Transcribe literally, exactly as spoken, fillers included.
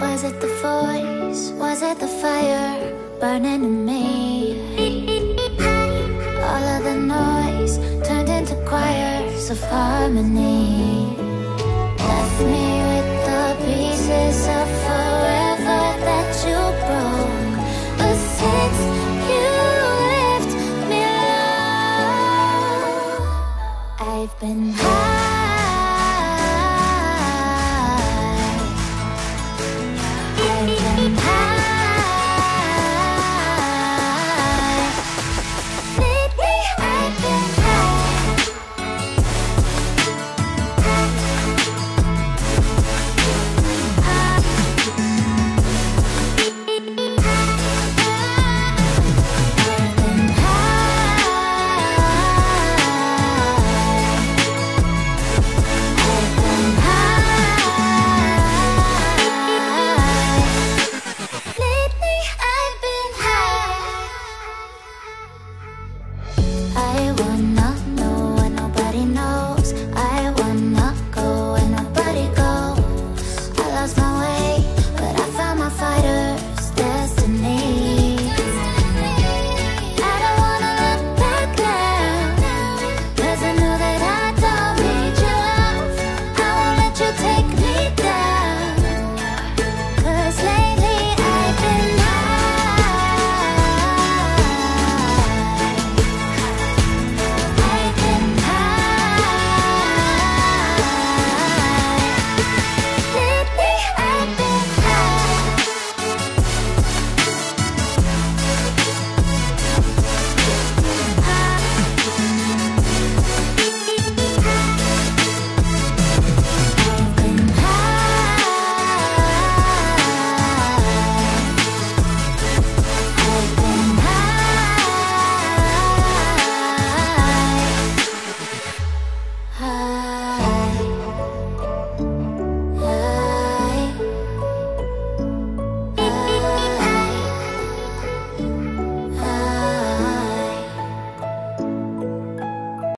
Was it the voice? Was it the fire burning in me? All of the noise turned into choirs of harmony. Left me with the pieces of forever that you broke. But since you left me alone, I've been